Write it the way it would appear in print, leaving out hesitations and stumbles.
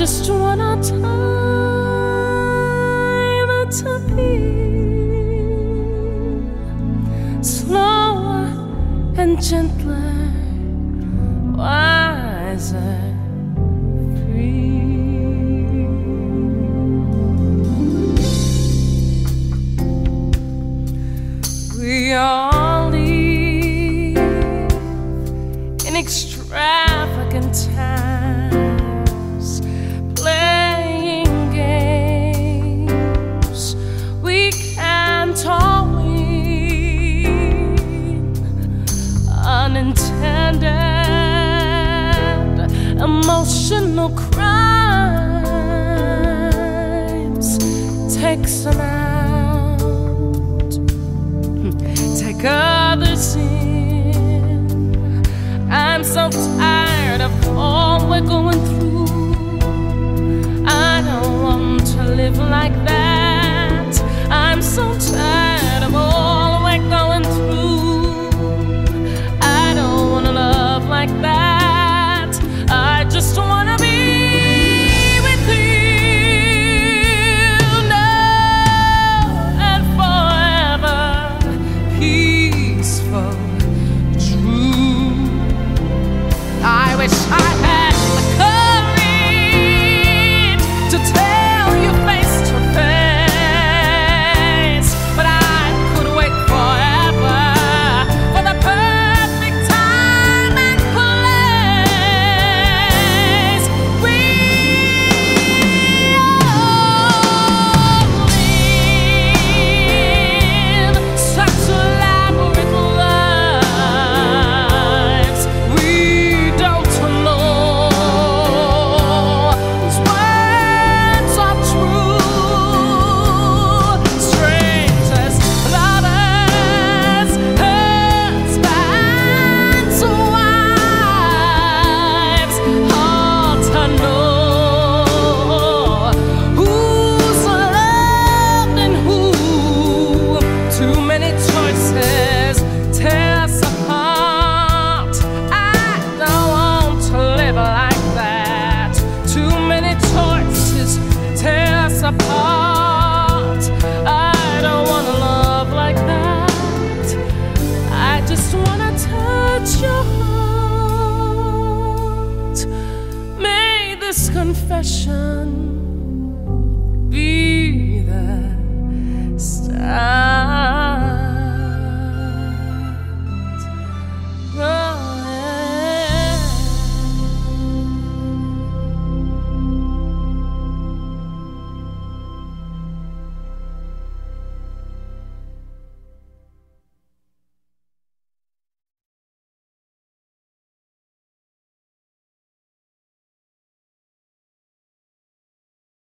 just want our time to be slower and gentler, wiser, free. We all live in extravagant times, playing games we can't all win, unintended emotional crimes take some out, take others in. I'm so tired of all we're going through. I don't want to live like that. I'm so tired of all we're going through. I don't want to love like that. I just want to be with you now and forever, peaceful, true. I wish I had the courage to tell you face to face, but I could wait forever for the perfect time and place. We all live such elaborate lives. We don't know whose words are true. Strangers, lovers, husbands, wives, hard to know who's loved and who. Too many choices tear us apart. I don't want to live like that. Too many choices tear us apart. I don't want to love like that. I just want to touch your heart. May this confession